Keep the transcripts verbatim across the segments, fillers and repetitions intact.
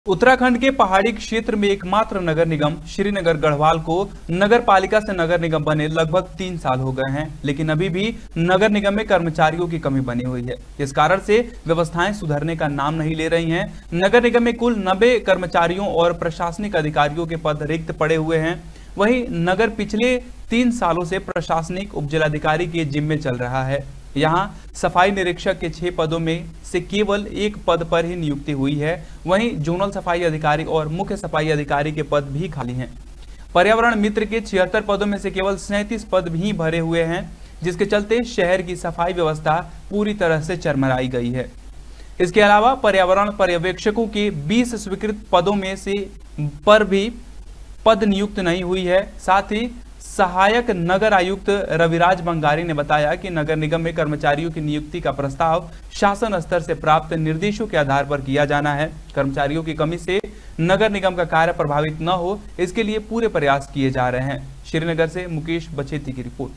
उत्तराखंड के पहाड़ी क्षेत्र में एकमात्र नगर निगम श्रीनगर गढ़वाल को नगर पालिका से नगर निगम बने लगभग तीन साल हो गए हैं, लेकिन अभी भी नगर निगम में कर्मचारियों की कमी बनी हुई है। इस कारण से व्यवस्थाएं सुधरने का नाम नहीं ले रही हैं। नगर निगम में कुल नब्बे कर्मचारियों और प्रशासनिक अधिकारियों के पद रिक्त पड़े हुए हैं। वहीं नगर पिछले तीन सालों से प्रशासनिक उपजिलाधिकारी के जिम्मे चल रहा है। यहां सफाई निरीक्षक के छह पदों में से केवल एक पद पर ही नियुक्ति हुई है। वहीं जोनल सफाई अधिकारी और मुख्य सफाई अधिकारी के पद भी खाली हैं। पर्यावरण मित्र के छिहत्तर पदों में से केवल सैंतीस पद भी भरे हुए हैं, जिसके चलते शहर की सफाई व्यवस्था पूरी तरह से चरमराई गई है। इसके अलावा पर्यावरण पर्यवेक्षकों के बीस स्वीकृत पदों में से पर भी पद नियुक्त नहीं हुई है। साथ ही सहायक नगर आयुक्त रविराज बंगारी ने बताया कि नगर निगम में कर्मचारियों की नियुक्ति का प्रस्ताव शासन स्तर से प्राप्त निर्देशों के आधार पर किया जाना है। कर्मचारियों की कमी से नगर निगम का कार्य प्रभावित न हो, इसके लिए पूरे प्रयास किए जा रहे हैं। श्रीनगर से मुकेश बचेती की रिपोर्ट।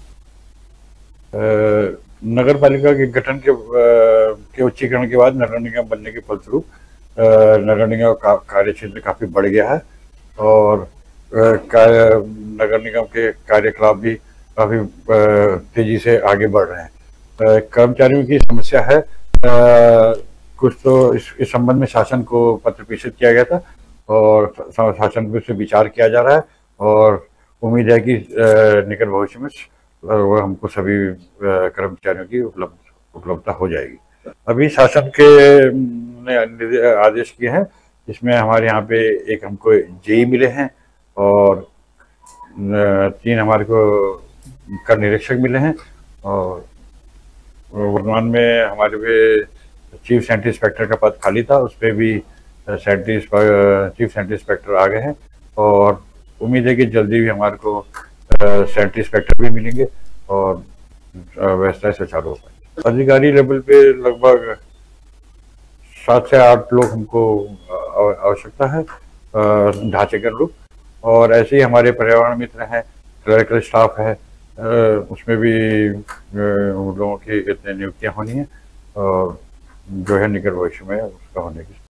नगर पालिका के गठन के, के उच्चीकरण के बाद नगर निगम बनने के फलस्वरूप नगर निगम का कार्य क्षेत्र काफी बढ़ गया है और नगर निगम के कार्यकलाप भी काफी तेजी से आगे बढ़ रहे हैं। कर्मचारियों की समस्या है, कुछ तो इस, इस संबंध में शासन को पत्र प्रेषित किया गया था और शासन पे से विचार किया जा रहा है और उम्मीद है कि निकट भविष्य में वो हमको सभी कर्मचारियों की उपलब्ध उपलब्धता हो जाएगी। अभी शासन के ने आदेश किए हैं, जिसमें हमारे यहाँ पे एक हमको जेई मिले हैं और तीन हमारे को कर निरीक्षक मिले हैं और वर्तमान में हमारे पे चीफ सेंट्री इंस्पेक्टर का पद खाली था, उस पर भी सेंट्री चीफ सेंट्री इंस्पेक्टर आ गए हैं और उम्मीद है कि जल्दी भी हमारे को सेंट्री इंस्पेक्टर भी मिलेंगे और व्यवस्था सुचारू हो पाएगी। अधिकारी लेवल पे लगभग सात से आठ लोग हमको आवश्यकता है ढांचे के अनुरूप, और ऐसे ही हमारे पर्यावरण मित्र हैं, क्लरिकल स्टाफ है, उसमें भी उन लोगों की कितने नियुक्तियां होनी है और जो है निकट भविष्य में उसका होने की